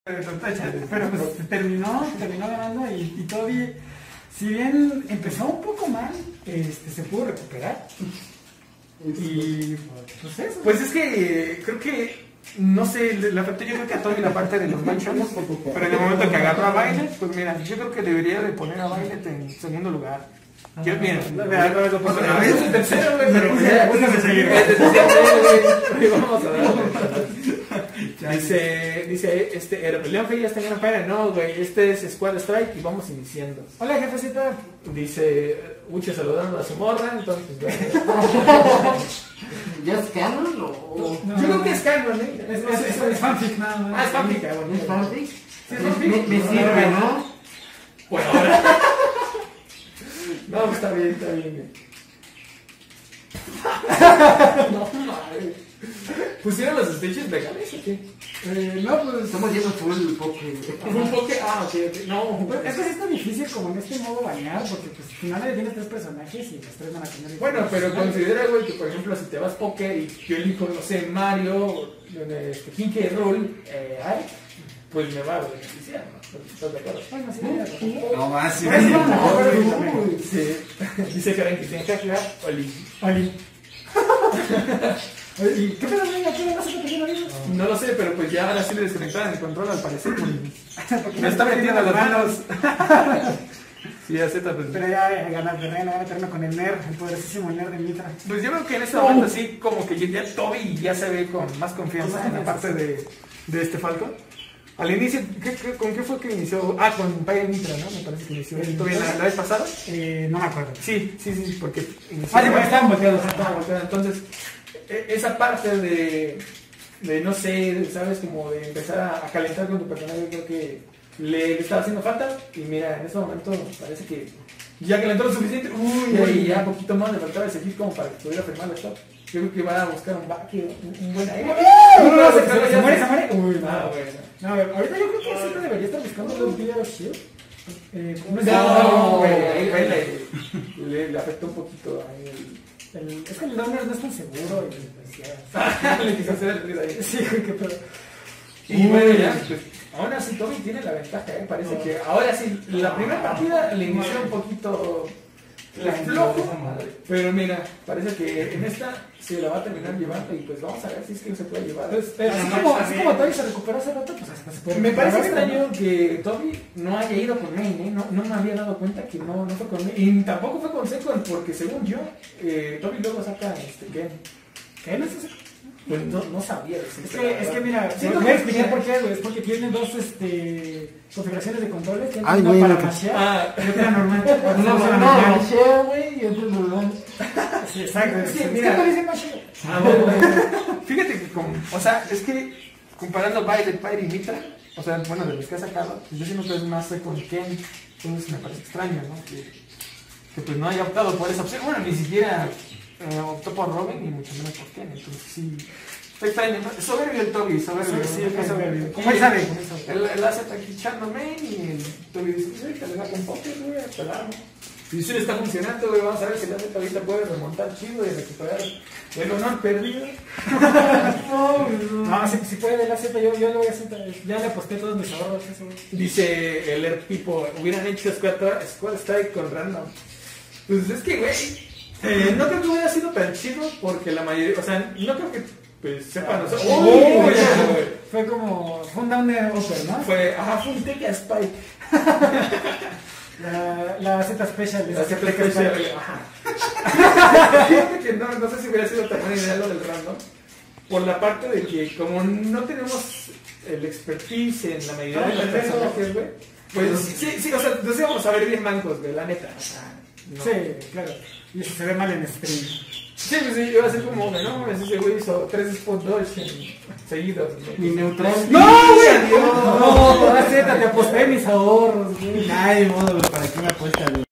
Pero pues terminó ganando y Toby, si bien empezó un poco mal, se pudo recuperar. Y pues eso. Pues es que creo que, no sé, le afectó yo creo que a Toby la parte de los manchones, pero en el momento que agarró a Violet, pues mira, yo creo que debería de poner a Violet en segundo lugar. Quiero bien. A veces el tercero, güey, pero vamos a darle. Dice, León Fey ya está en una pera. No, güey, este es Squad Strike y vamos iniciando. Hola, jefecita. Dice, Uche saludando a su morra, entonces, güey. ¿Ya es canon o...? No, yo creo que es canon, ¿eh? Es fanfic, nada más. Ah, es fanfic, bueno. ¿Es fanfic? Sí, es fanfic. Me sirve, ¿no? Bueno, ahora. No, pues está bien, güey. No, madre. ¿Pusieron los stages legales o qué? No, pues Estamos yendo full poke. Un poke. Ah, ok. No, pues, es que sí está difícil como en este modo bañar, porque pues al final tienes 3 personajes y los 3 van a tener. Bueno, pero considera, güey, que por ejemplo, si te vas poke y yo elijo, no sé, Mario, King K. Rool, pues me va a beneficiar, ¿no? ¿Estás de acuerdo? Bueno, sí, No más, sí. Sí. Dice Karen que tiene que aclarar. Oli. ¿Y qué pedo, güey? ¿A qué no se te termina bien? No lo sé, pero pues ya ahora sí le desconectaron el control al parecer. Me está metiendo las manos. Sí, acepta, pues. Pero ya ganar con el nerd, el poderosísimo nerd de Mitra. Pues yo creo que en este momento sí, como que ya Toby ya se ve con más confianza en la parte de este Falcon. Al inicio, ¿con qué fue que inició? Ah, con Pyre Mitra, ¿no? Me parece que inició. ¿Toby la vez pasada? No me acuerdo. Sí, porque inició. Sí, porque estaban volteados. Entonces, esa parte de no sé, ¿sabes? Como de empezar a calentar con tu personaje, creo que le estaba haciendo falta. Y mira, en este momento parece que ya calentó lo suficiente. Y ya poquito más le faltaba ese hit como para que pudiera firmar la stop. Yo creo que va a buscar un back, un buen aire. Se muere. Uy, bueno. No, ahorita yo creo que sí debería estar buscando los videos shield. No, güey, le afectó un poquito ahí es que el Downer no es tan seguro le quiso hacer el ruido ahí. Sí, qué pedo. Y bueno, ya, pues, aún así Toby tiene la ventaja, parece que ahora sí, la primera partida le inició un poquito flojo, pero mira, parece que en esta se la va a terminar llevando y pues vamos a ver si es que se puede llevar. Así como Toby se recuperó hace rato, pues hasta se puede. Me parece extraño que Toby no haya ido con Main, no me había dado cuenta que no fue con Main, y tampoco fue con Second, porque según yo, Toby luego saca Ken. ¿Qué no es eso? Pues no sabía decir. Es que mira, voy a explicar por qué, güey. Es porque tiene dos configuraciones de controles. Tiene Ay, una güey, para lo que- mashear y otra normal. Una para masheo, güey, y otra normal. Sí, exacto. Sí, ¿Qué mira. parece masheo? Fíjate que o sea, es que comparando Violet, Pyre y Mitra, o sea, bueno, de los que ha sacado, pues yo siento que es más con Ken, entonces me parece extraño, ¿no? Que pues no haya optado por esa opción, bueno, ni siquiera optó por Robin y mucho menos por Ken, entonces sí, está extraño, ¿no? Soberbio el Toby, soberbio. Sí, es soberbio. ¿Cómo sabe? Él hace aquí echando main y el Toby dice, sí, que le da con poker, güey, a pelarlo. Y si le está funcionando, güey, vamos a ver si la neta ahorita puede remontar chido y recuperar el honor perdido. No, si puede la Z, yo lo voy a hacer. Ya le aposté todos mis ahorros. Eso. Dice el Air Pipo, hubieran hecho Squad Strike con Random. Pues es que, güey, no creo que hubiera sido tan chido porque la mayoría, o sea, no creo que pues sepan nosotros. Fue como. Fue un downer upper, ¿no? Fue un Take a Spike. La Z Special. La Z Special. Fíjate que no sé si hubiera sido tan buena idea lo del Random. Por la parte de que, como no tenemos el expertise en la mayoría de los personajes, güey, pues sí, o sea, nos íbamos a ver bien mancos, güey, la neta. No. Sí, claro. Y eso se ve mal en stream. Sí, pues sí, iba a ser como, no, ese güey hizo 3 spot dodge seguidos. Mi neutral. ¡No, güey! No, Z, te aposté mis ahorros, güey. Ay, modo, ¿para qué me apuestas, güey?